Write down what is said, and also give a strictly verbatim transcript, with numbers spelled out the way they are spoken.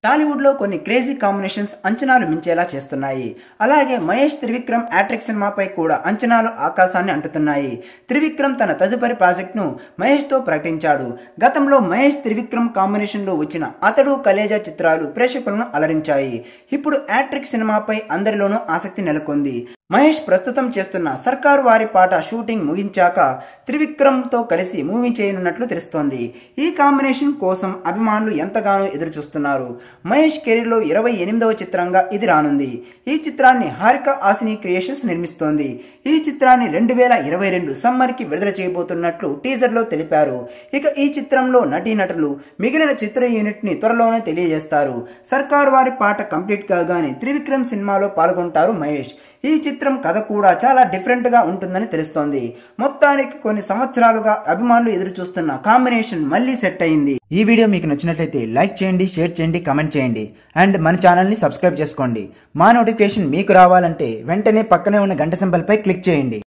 టాలీవుడ్ లో కొన్ని crazy combinations అంచనాలు మించేలా చేస్తున్నాయి. అలాగే మహేష్ త్రివిక్రమ్ హ్యాట్రిక్ సినిమాపై కూడా అంచనాలు ఆకాశాన్ని అంటుతున్నాయి. త్రివిక్రమ్ తన తదుపరి ప్రాజెక్ట్ ను మహేష్ తో ప్రకటించాడు. గతంలో మహేష్ త్రివిక్రమ్ కాంబినేషన్ లో వచ్చిన అతడు కలేజా చిత్రాలు ప్రేక్షకులను అలరించాయి. ఇప్పుడు హ్యాట్రిక్ సినిమాపై అందరిలోనూ ఆసక్తి నెలకొంది. మహేష్ ప్రస్తుతం చేస్తున్న సర్కారు వారి పాట షూటింగ్ ముగించాక త్రివిక్రమ్ తో కలిసి మూవీ చేయనున్నట్లు తెలుస్తోంది. ఈ కాంబినేషన్ కోసం అభిమానులు ఎంతగానో ఎదురు చూస్తున్నారు. మహేష్ కెరీర్ లో ఇరవై ఎనిమిదవ చిత్రంగా ఇది రానుంది. ఈ చిత్రాన్ని హారిక ఆసిని క్రియేషన్స్ నిర్మిస్తోంది. ఈ చిత్రాన్ని రెండు వేల ఇరవై రెండు సమ్మర్ కి విడుదల చేయబోతున్నట్లు టీజర్ లో తెలిపారు. ఇక ఈ చిత్రంలో నటీనటులు మిగిలిన చిత్ర యూనిట్ ని త్వరలోనే తెలియజేస్తారు. సర్కారు వారి పాట కంప్లీట్ కాగానే త్రివిక్రమ్ సినిమాలో పాల్గొంటారు మహేష్. ఈ చిత్రం కథ కూడా చాలా డిఫరెంట్ గా ఉంటుందని తెలుస్తోంది. మొత్తానికి కొన్ని సంవత్సరాలుగా అభిమానులు ఎదురు చూస్తున్న కాంబినేషన్ మళ్ళీ సెట్ అయింది. ఈ వీడియో మీకు నచ్చినట్లయితే లైక్ చేయండి, షేర్ చేయండి, కమెంట్ చేయండి అండ్ మన ఛానల్ ని సబ్స్క్రైబ్ చేసుకోండి. మా నోటిఫికేషన్ మీకు రావాలంటే వెంటనే పక్కనే ఉన్న గంట సింబల్ పై క్లిక్ చేయండి.